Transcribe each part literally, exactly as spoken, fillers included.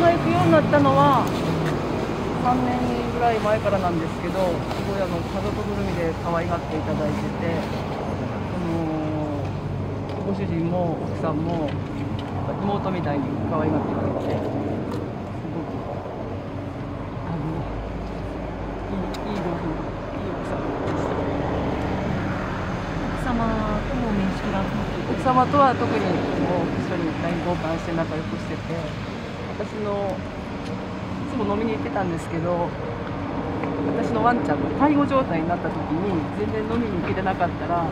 が行くようになったのはさんねんぐらい前からなんですけど、すごいあの家族ぐるみで可愛がっていただいてて、あのー、ご主人も奥さんも妹みたいに可愛がってくれて、すごくあのいいいいご夫婦、いい奥さんでした。 奥様とも面識があって、 奥様とは特にもう一緒に ライン 交換して仲良くしてて、私のいつも飲みに行ってたんですけど、私のワンちゃんが介護状態になった時に全然飲みに行けてなかったら、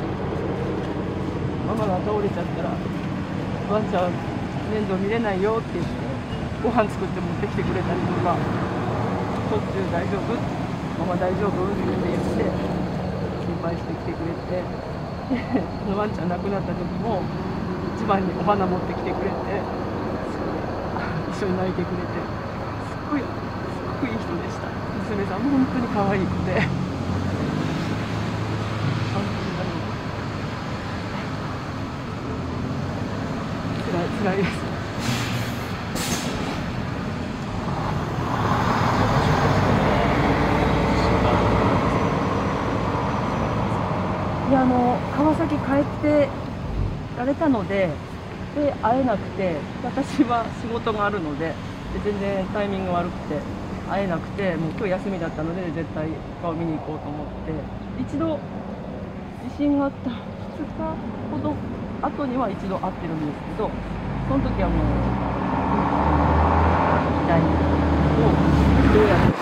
ママが倒れちゃったらワンちゃん面倒見れないよって言ってご飯作って持ってきてくれたりとか、途中大丈夫、ママ大丈夫って言って心配してきてくれて、そのワンちゃん亡くなった時も一番にお花持ってきてくれて、一緒に泣いてくれて、すっごいすっごいいい人でした。娘さんも本当に可愛い子で、つらいつらいです。いや、あの川崎帰ってられたので、で会えなくて、私は仕事があるので、で全然タイミング悪くて会えなくて、もう今日休みだったので絶対顔見に行こうと思って、一度地震があったふつかほど後には一度会ってるんですけど、その時はもう遺体をどうやって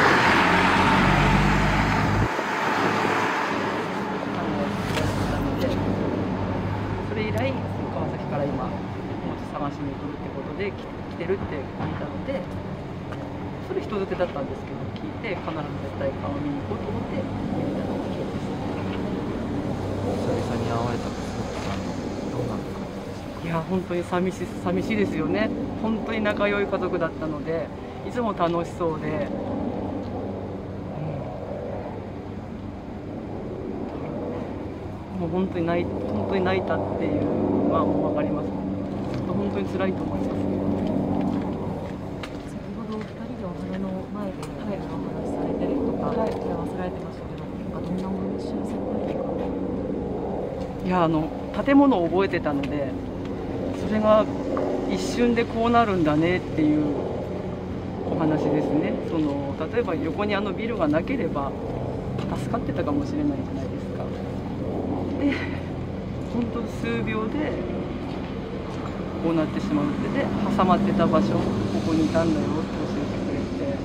それ以来、川崎から今、探しに来るってことで来てるって聞いたので、それ人づてだったんですけど、聞いて、必ず絶対顔見に行こうと思って、見たのが今日です。 久々に会われたんですけど、どうなのか。 いや、本当に寂し寂しいですよね。本当に仲良い家族だったので、いつも楽しそうで。もう本当に泣い本当に泣いたっていうのはもう分かります。本当に辛いと思います。 先ほどふたりでお花の前でお話しされてるとか、はい、忘れてましたけど、どんなお話しされたんですか？ いや、あの建物を覚えてたので、それが一瞬でこうなるんだねっていうお話ですね。その例えば横にあのビルがなければ助かってたかもしれないじゃないですか。で、本当数秒でこうなってしまうってで、挟まってた場所、ここにいたんだよって教えてくれて、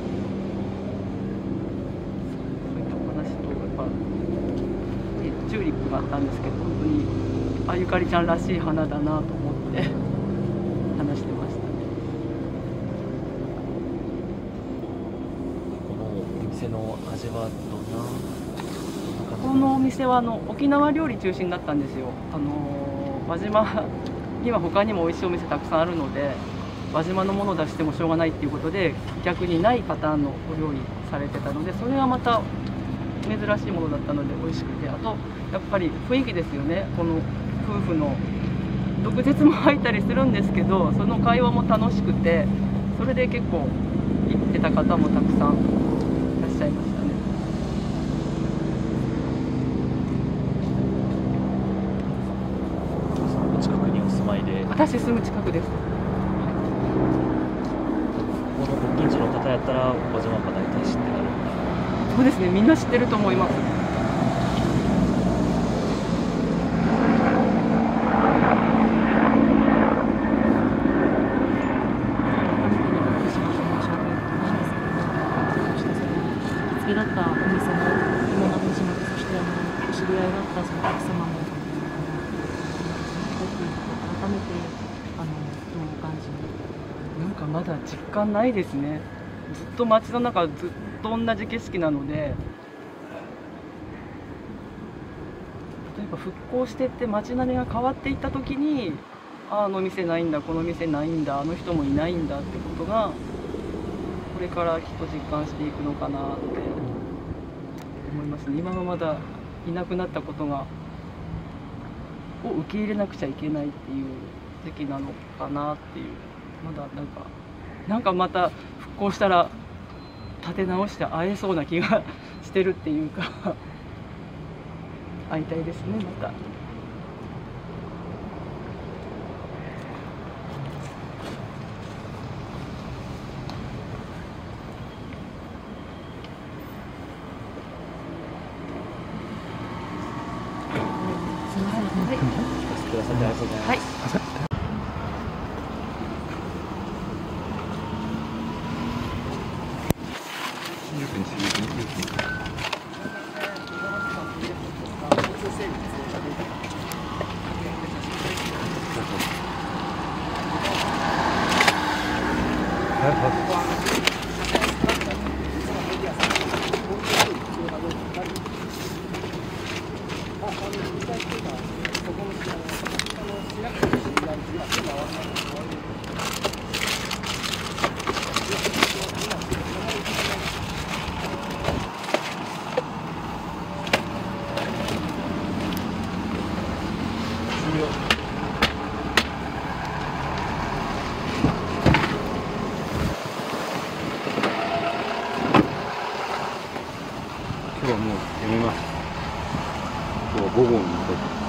そういったお話と、やっぱチューリップがあったんですけど、本当にあゆかりちゃんらしい花だなと思って話してましたね。 このお店の味はどんな？ このお店はあの沖縄料理中心だったんですよ。あの輪島には他にも美味しいお店たくさんあるので、輪島のものを出してもしょうがないっていうことで、逆にないパターンのお料理されてたので、それがまた珍しいものだったので美味しくて、あとやっぱり雰囲気ですよね。この夫婦の毒舌も入ったりするんですけど、その会話も楽しくて、それで結構行ってた方もたくさんいらっしゃいましたね。 近くにお住まいで、 私住む近くです。 このご近所の方やったら輪島か大体知ってあるんだ。 そうですね、みんな知ってると思います。 だったお店の今の藤本、そしてあのお知り合いだったその奥様も改めてあのどうお感じに？ なんかまだ実感ないですね。ずっと街の中ずっと同じ景色なので、例えば復興してって街並みが変わっていった時に、あの店ないんだ、この店ないんだ、あの人もいないんだってことがこれからきっと実感していくのかなって思いますね。今はまだいなくなったことがを受け入れなくちゃいけないっていう時期なのかなっていう、まだなんかなんかまた復興したら立て直して会えそうな気がしてるっていうか会いたいですねまた。 すみません。はい。 聞かせてくださってありがとうございます。 はい。 今日はもうやめます。今日は午後に向かって